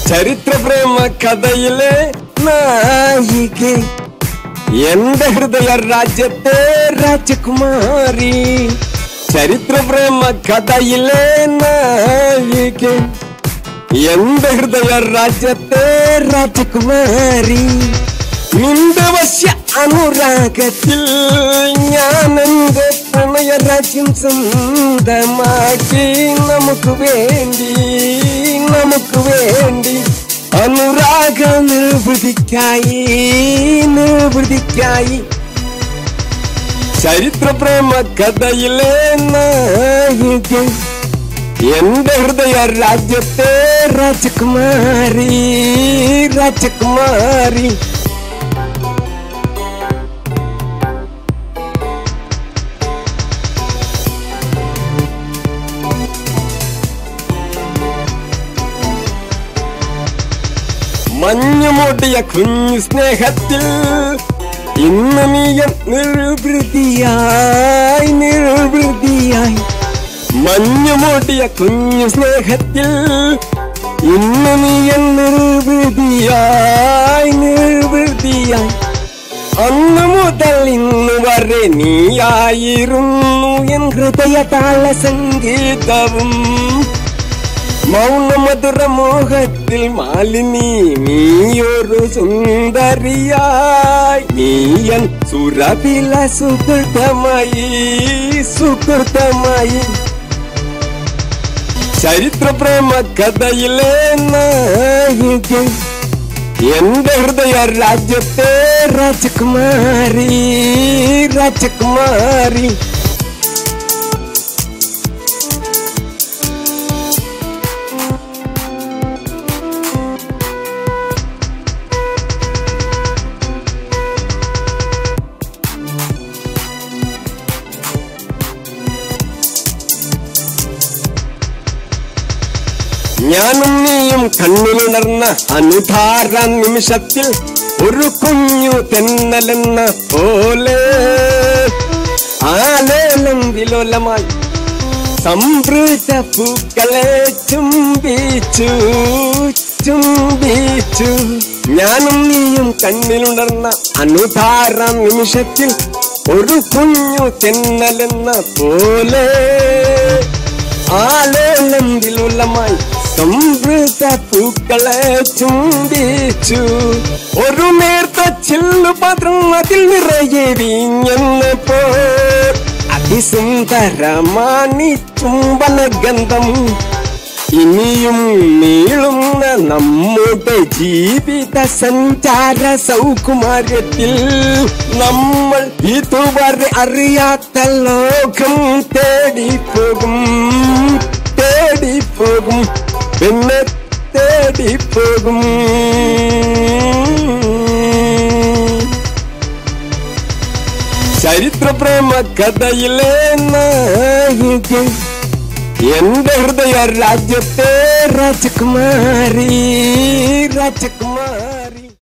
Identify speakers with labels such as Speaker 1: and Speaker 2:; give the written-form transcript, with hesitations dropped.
Speaker 1: ചരിത്ര പ്രേമ കഥയിലെ നായികെ, എന്റെ ഹൃദയ രാജ്യത്തെ രാജകുമാരി. ചരിത്ര പ്രേമ കഥയിലെ നായികെ, എന്റെ ഹൃദയ രാജ്യത്തെ രാജകുമാരി. നിന്റെ വശ്യ അനുരാഗത്തിൽ ഞാൻ എന്റെ പ്രണയ രാജ്യം സ്വന്തമാക്കി. നമുക്ക് വേണ്ടി അനുരാഗ നിർവൃതിക്കായി. ചരിത്ര പ്രേമ കഥയിലെ നായിക, എന്റെ ഹൃദയ രാജ്യത്തെ രാജകുമാരി. മഞ്ഞുമൂടിയ കുഞ്ഞു സ്നേഹത്തിൽ ഇന്ന് നീ നിർവൃതിയായി. മഞ്ഞുമൂടിയ കുഞ്ഞു സ്നേഹത്തിൽ ഇന്ന് നീ നിർവൃതിയായി. അന്നു മുതൽ ഇന്ന് വരെ നീയായിരുന്നു എൻ ഹൃദയ താള സംഗീതവും. മൗനമധുര മോഹത്തിൽ മാലിനി നീയൊരു സുന്ദരിയായി. നീയൻ സുരഭില സുഹൃതമായി. ചരിത്ര പ്രേമ കഥയിലെ നായിക, എന്റെ ഹൃദയ രാജ്യത്തെ രാജകുമാരി. ഞാനും നീയും കണ്ണിലുണർന്ന അനുധാര നിമിഷത്തിൽ ഒരു കുഞ്ഞു തെന്നലെന്ന പോലെ ആലേലം വിലോലമായി സംവൃത പൂക്കളെ ചുംബിച്ചു. ഞാനും നീയും കണ്ണിലുണർന്ന അനുധാര നിമിഷത്തിൽ ഒരു കുഞ്ഞു തെന്നലെന്ന പോലെ ആലേലം വിലോലമായി സംവൃത പൂക്കളെ ചുംബിച്ചു. ഒരു നേർത്ത ചില്ലുപാത്രം അതിൽ നിറയെ വീഞ്ഞെന്നപ്പോ അതിസുന്ദരമാണി ചുംബന ഗന്ധം. ഇനിയും നീളുന്ന നമ്മുടെ ജീവിത സഞ്ചാര സൗകുമാര്യത്തിൽ നമ്മൾ ഇതുവരെ അറിയാത്ത ലോകം തേടിപ്പോകും. പിന്നെ തേടിപ്പോകും. ചരിത്ര പ്രേമ കഥയിലെ നായിക, എന്റെ ഹൃദയ രാജ്യത്തെ രാജകുമാരി.